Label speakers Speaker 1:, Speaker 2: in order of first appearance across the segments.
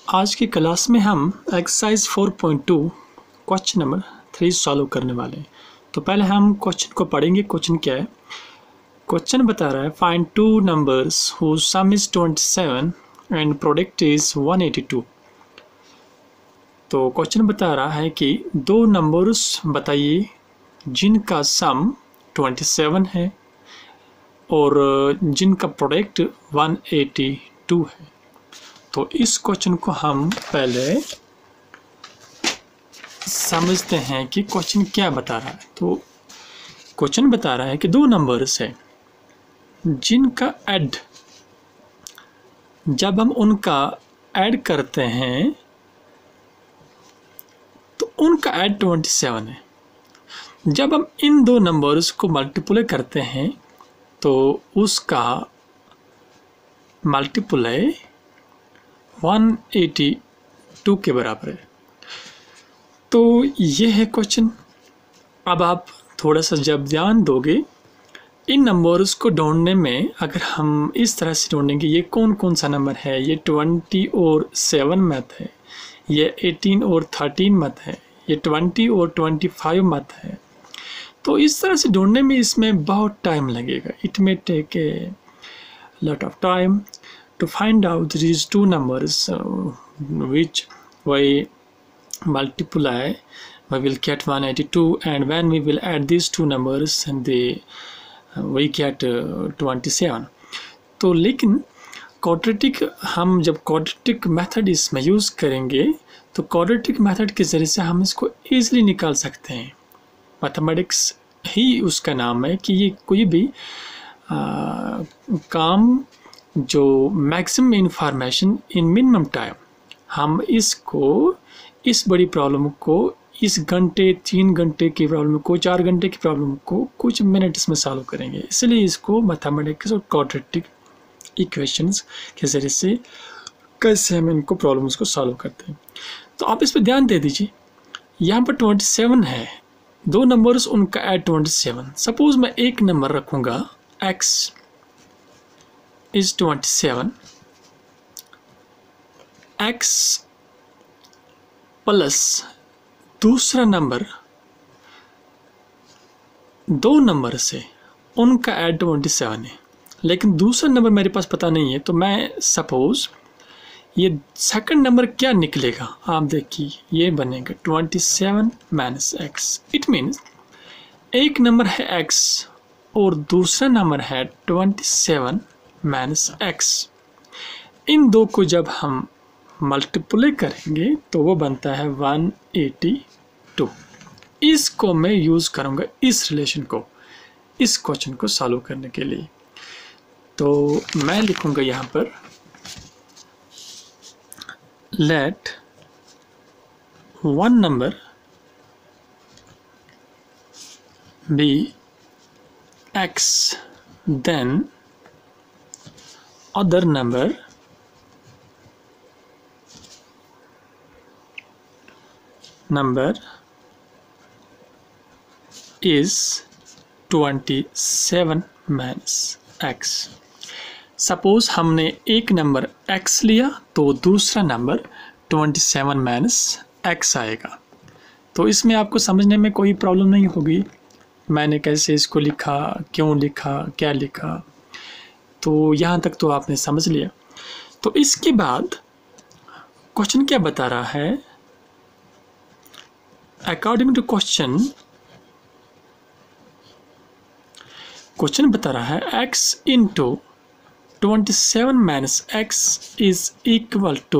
Speaker 1: आज की क्लास में हम एक्सरसाइज 4.2 क्वेश्चन नंबर 3 सॉल्व करने वाले हैं। तो पहले हम क्वेश्चन को पढ़ेंगे। क्वेश्चन क्या है? क्वेश्चन बता रहा है find two numbers whose sum is 27 and product is 182। तो क्वेश्चन बता रहा है कि दो नंबर्स बताइए जिनका सम 27 है और जिनका प्रोडक्ट 182 है। तो इस क्वेश्चन को हम पहले समझते हैं कि क्वेश्चन क्या बता रहा है। तो क्वेश्चन बता रहा है कि दो नंबर्स है जिनका ऐड, जब हम उनका ऐड करते हैं तो उनका ऐड 27 है। जब हम इन दो नंबर्स को मल्टीप्लाई करते हैं तो उसका मल्टीप्लाई 182 के बराबर है। तो ये है क्वेश्चन। अब आप थोड़ा सा जब ध्यान दोगे इन नंबर्स को ढूंढने में, अगर हम इस तरह से ढूंढेंगे ये कौन कौन सा नंबर है, ये 20 और 7 मत है, ये 18 और 13 मत है, ये 20 और 25 मत है। तो इस तरह से ढूंढने में इसमें बहुत टाइम लगेगा। It may take a lot of time to find out these two numbers which we multiply, we will get 182, and when we will add these two numbers and we get 27। तो लेकिन quadratic, हम जब quadratic method इसमें use करेंगे तो quadratic method के ज़रिए से हम इसको ईज़िली निकाल सकते हैं। मैथमेटिक्स ही उसका नाम है कि ये कोई भी काम जो maximum information in minimum time, हम इसको, इस बड़ी प्रॉब्लम को, इस घंटे 3 घंटे की प्रॉब्लम को, 4 घंटे की प्रॉब्लम को कुछ मिनट्स में सॉल्व करेंगे। इसलिए इसको मैथमेटिक्स और क्वाड्रेटिक इक्वेशंस के ज़रिए से कैसे हम इनको प्रॉब्लम्स को सॉल्व करते हैं। तो आप इस पर ध्यान दे दीजिए। यहाँ पर 27 है, दो नंबर्स उनका ऐड 27। सपोज मैं एक नंबर रखूँगा x is 27, x प्लस दूसरा नंबर, दो नंबर से उनका ऐड 27 है, लेकिन दूसरा नंबर मेरे पास पता नहीं है। तो मैं सपोज ये सेकंड नंबर क्या निकलेगा, आप देखिए ये बनेगा 27 माइनस एक्स। इट मीन्स एक नंबर है x और दूसरा नंबर है 27 माइनस एक्स। इन दो को जब हम मल्टीप्लाई करेंगे तो वो बनता है 182। इसको मैं यूज़ करूँगा इस रिलेशन को, इस क्वेश्चन को सॉल्व करने के लिए। तो मैं लिखूँगा यहाँ पर let one number be x then other number is 27 minus x। Suppose हमने एक नंबर x लिया तो दूसरा नंबर 27 माइनस x आएगा। तो इसमें आपको समझने में कोई प्रॉब्लम नहीं होगी मैंने कैसे इसको लिखा, क्यों लिखा, क्या लिखा। तो यहाँ तक तो आपने समझ लिया। तो इसके बाद क्वेश्चन क्या बता रहा है? अकॉर्डिंग टू क्वेश्चन बता रहा है x into 27 minus x is equal to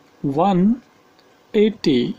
Speaker 1: 182।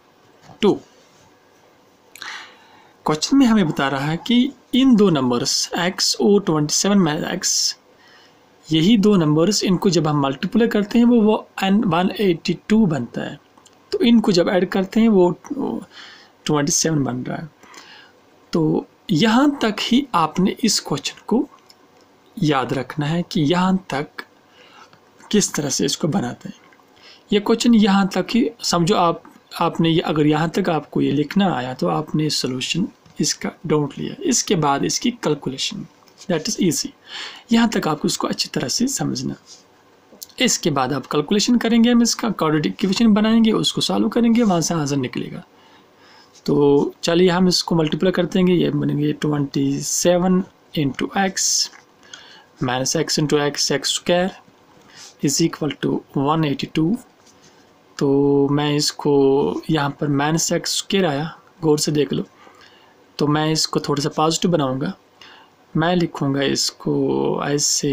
Speaker 1: Question में हमें बता रहा है कि इन दो नंबर्स x और 27 माइनस एक्स, यही दो नंबर्स, इनको जब हम मल्टीप्लाई करते हैं वो 182 बनता है। तो इनको जब ऐड करते हैं वो 27 बन रहा है। तो यहाँ तक ही आपने इस क्वेश्चन को याद रखना है कि यहाँ तक किस तरह से इसको बनाते हैं। ये क्वेश्चन यहाँ तक ही समझो। आपने ये, अगर यहाँ तक आपको ये लिखना आया तो आपने सोल्यूशन इसका ढूंढ लिया। इसके बाद इसकी कैलकुलेशन, दैट इज़ ईजी। यहाँ तक आपको इसको अच्छी तरह से समझना। इसके बाद आप कैलकुलेशन करेंगे, हम इसका क्वाड्रेटिक इक्वेशन बनाएंगे, उसको सॉल्व करेंगे, वहाँ से आंसर निकलेगा। तो चलिए हम इसको मल्टीप्लाई करते हैं, ये बनेंगे 27 into x minus x into x x square is equal to 182। तो मैं इसको यहाँ पर माइनस एक्स स्क्वायर आया, गौर से देख लो, तो मैं इसको थोड़ा सा पॉजिटिव बनाऊंगा। मैं लिखूंगा इसको ऐसे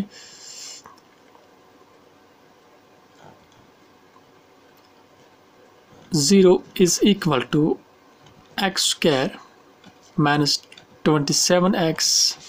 Speaker 1: 0 is equal to x square minus 27x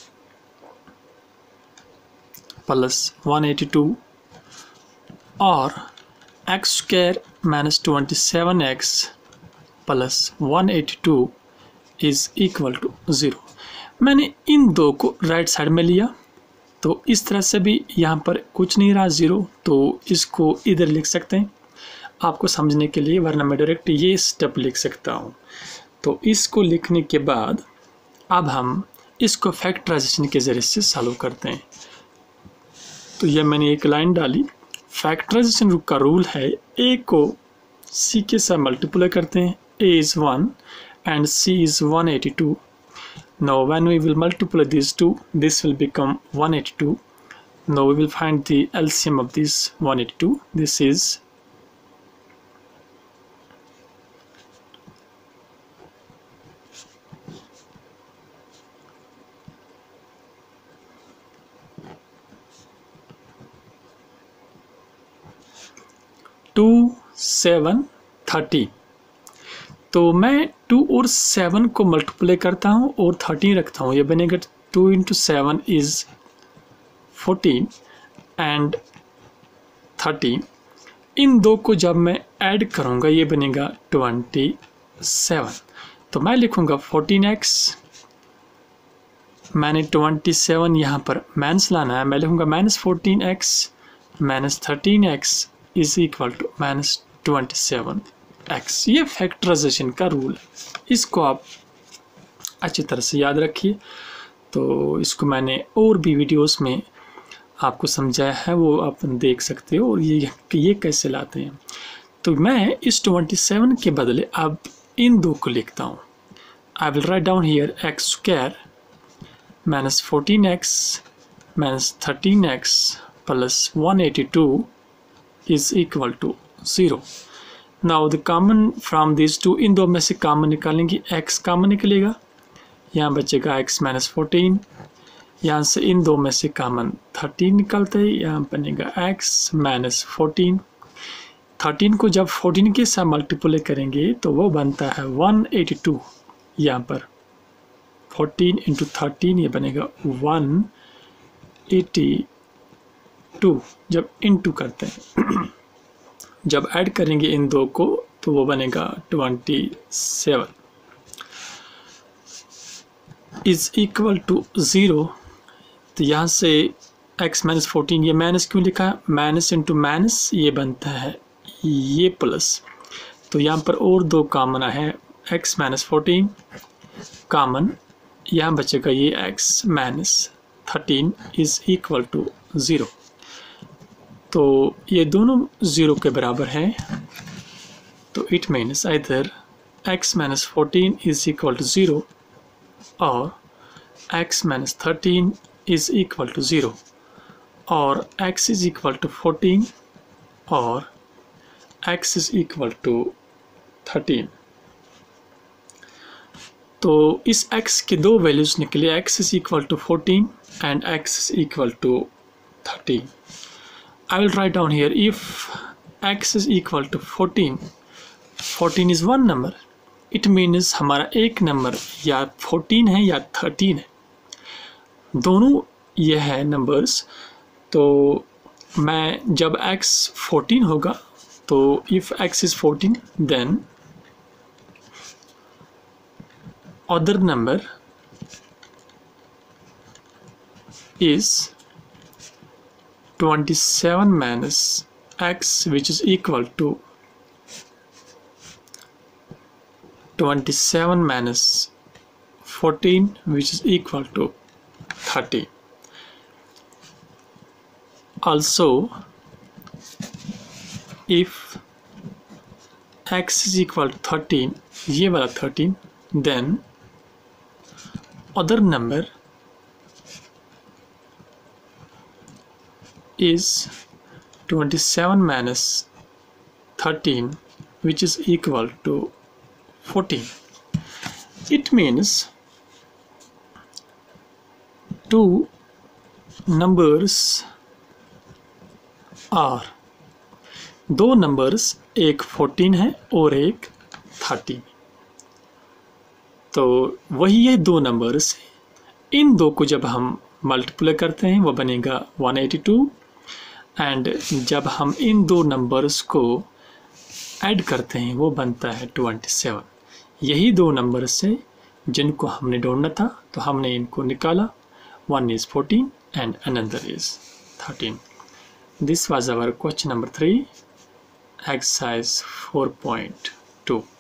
Speaker 1: plus 182 और x square minus 27x plus 182 is equal to 0। मैंने इन दो को राइट साइड में लिया, तो इस तरह से भी यहाँ पर कुछ नहीं रहा 0, तो इसको इधर लिख सकते हैं आपको समझने के लिए, वरना मैं डायरेक्ट ये स्टेप लिख सकता हूँ। तो इसको लिखने के बाद अब हम इसको फैक्टराइजेशन के ज़रिए से सॉल्व करते हैं। तो ये मैंने एक लाइन डाली। फैक्टराइजेशन का रूल है, ए को सी के साथ मल्टीप्लाई करते हैं, a is 1 and c is 182. Now when we will multiply these two, this will become 182. Now we will find the LCM of this 182. This is 2, 7, 13। तो मैं 2 और 7 को मल्टीप्लाई करता हूँ और 13 रखता हूँ, ये बनेगा 2 इंटू 7 इज़ 14 एंड 13। इन दो को जब मैं ऐड करूँगा ये बनेगा 27। तो मैं लिखूँगा 14x, मैंने 27 यहाँ पर माइनस लाना है, मैं लिखूँगा minus 14x minus 13x is equal to minus 27x। ये फैक्टराइजेशन का रूल है, इसको आप अच्छी तरह से याद रखिए। तो इसको मैंने और भी वीडियोस में आपको समझाया है, वो आप देख सकते हो, और ये कैसे लाते हैं। तो मैं इस 27 के बदले अब इन दो को लिखता हूँ। I will write down here x square minus 14x minus 13x plus 182 is equal to 0. Now the common from these two, इन दो में से कॉमन निकालेंगे, x कॉमन निकलेगा, यहाँ बचेगा x माइनस 14, यहाँ से इन दो में से कॉमन 13 निकलता है, यहाँ बनेगा x माइनस 14। 13 को जब 14 के साथ मल्टीप्लाई करेंगे तो वो बनता है 182। यहाँ पर 14 इंटू 13 ये बनेगा 182 जब इंटू करते हैं। जब ऐड करेंगे इन दो को तो वो बनेगा 27 इज इक्वल टू 0। तो यहाँ से x माइनस 14, ये माइनस क्यों लिखा है, माइनस इंटू माइनस ये बनता है ये प्लस। तो यहाँ पर और दो कॉमन है, x माइनस 14 कॉमन, यहाँ बचेगा ये x minus 13 is equal to 0। तो ये दोनों 0 के बराबर हैं, तो इट मीन्स इधर x minus 14 is equal to 0 और x minus 13 is equal to 0 और x इज इक्वल टू 14 और x इज इक्वल टू 13। तो इस x के दो वैल्यूज निकले, x is equal to 14 and x is equal to 13। I will write down here, if x is equal to 14, 14 is one number, it means हमारा एक number या 14 है या 13 है, दोनों ये है नंबर्स। तो मैं जब x 14 होगा तो if x is 14 then other number is 27 minus x, which is equal to 27 minus 14, which is equal to 30. Also if x is equal to 13, ये वाला 13, then other number is 27 minus 13, which is equal to 14. It means two numbers are, दो numbers, एक 14 है और एक 13, तो वही ये दो नंबर्स हैं। इन दो को जब हम मल्टीप्लाई करते हैं वो बनेगा 182, एंड जब हम इन दो नंबर्स को ऐड करते हैं वो बनता है 27। यही दो नंबर्स हैं जिनको हमने ढूंढना था, तो हमने इनको निकाला। One is 14 and another is 13. This was our question number 3, exercise 4.2.